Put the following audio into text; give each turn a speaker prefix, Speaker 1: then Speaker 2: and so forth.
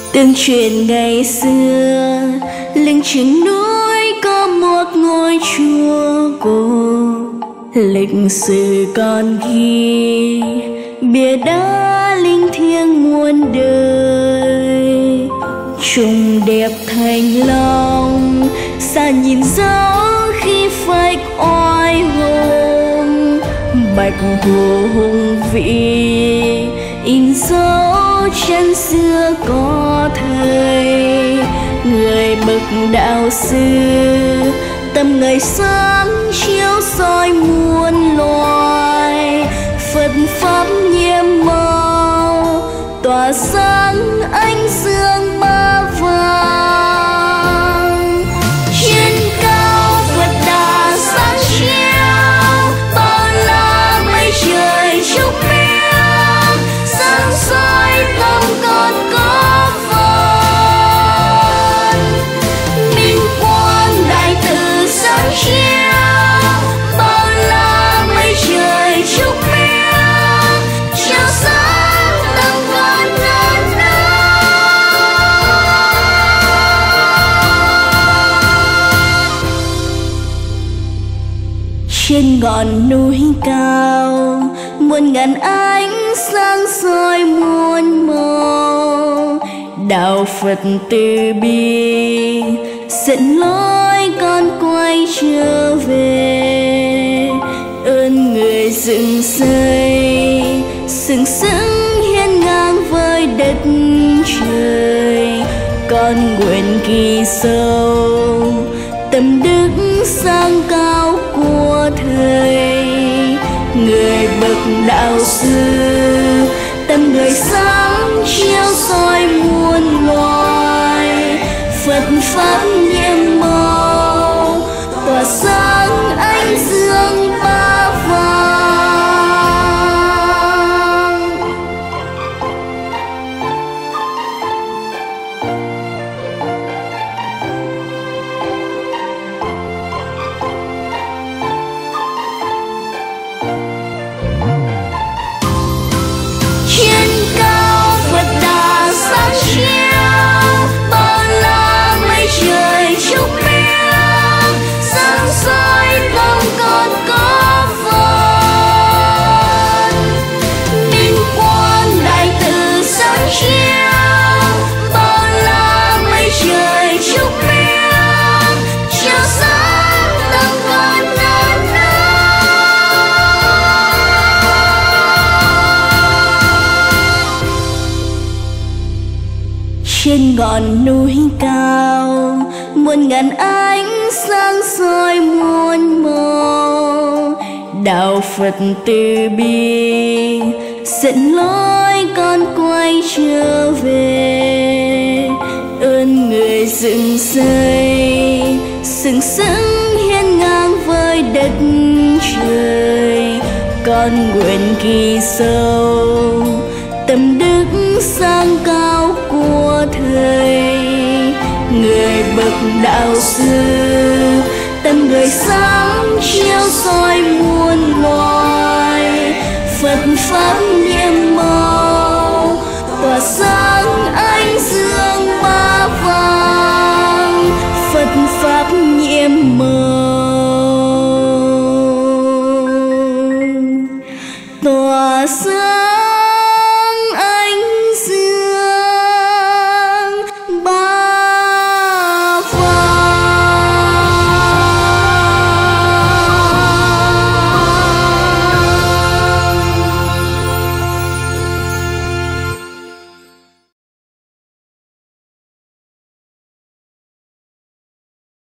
Speaker 1: Từng chuyện ngày xưa, lưng chừng núi có một ngôi chùa cổ. Lịch sử còn ghi bia đá linh thiêng muôn đời. Trùng đẹp thành long, xa nhìn dấu khi phách oai hùng. Bạch hồ hùng vĩ in dấu chân xưa có thời. Người bậc đạo sư tâm người sáng chiếu soi muôn loài. Phật pháp nhiệm màu tỏa sáng ánh dương ba vàng. Trên cao Phật đà sáng chiếu, bao la mây trời chúc miếng. Sáng soi tâm con có phần, minh quang đại từ sáng chiếu, bao la mây trời chúc miếng. Chiếu sáng tâm con ngàn năm. Trên ngọn núi cao, muôn ngàn ánh sáng soi muôn màu. Đạo Phật từ bi dẫn lối con quay trở về. Ơn người dựng xây sừng sững hiên ngang với đất trời. Con nguyện ghi sâu tâm đức sang cao của thầy. Người bậc đạo sư tâm người sáng chiếu soi muôn loài. Phật pháp nhiệm màu tỏa sáng ánh dương ba vàng. Trên cao Phật đà sáng chiếu, bao la mây trời chúc miếng. Sáng soi tâm con có phần, minh quang đại từ sáng chiếu, bao la mây trời chúc miếng. Chiếu sáng tâm con ngàn năm. Trên ngọn núi cao, muôn ngàn ánh sáng soi muôn màu. Đạo Phật từ bi dẫn lối con quay trở về. Ơn người dựng xây sừng sững hiên ngang với đất trời. Con nguyện ghi sâu tâm đức sang cao của thầy. Người bậc đạo sư tâm người sáng chiếu soi muôn loài. Phật pháp nhiệm màu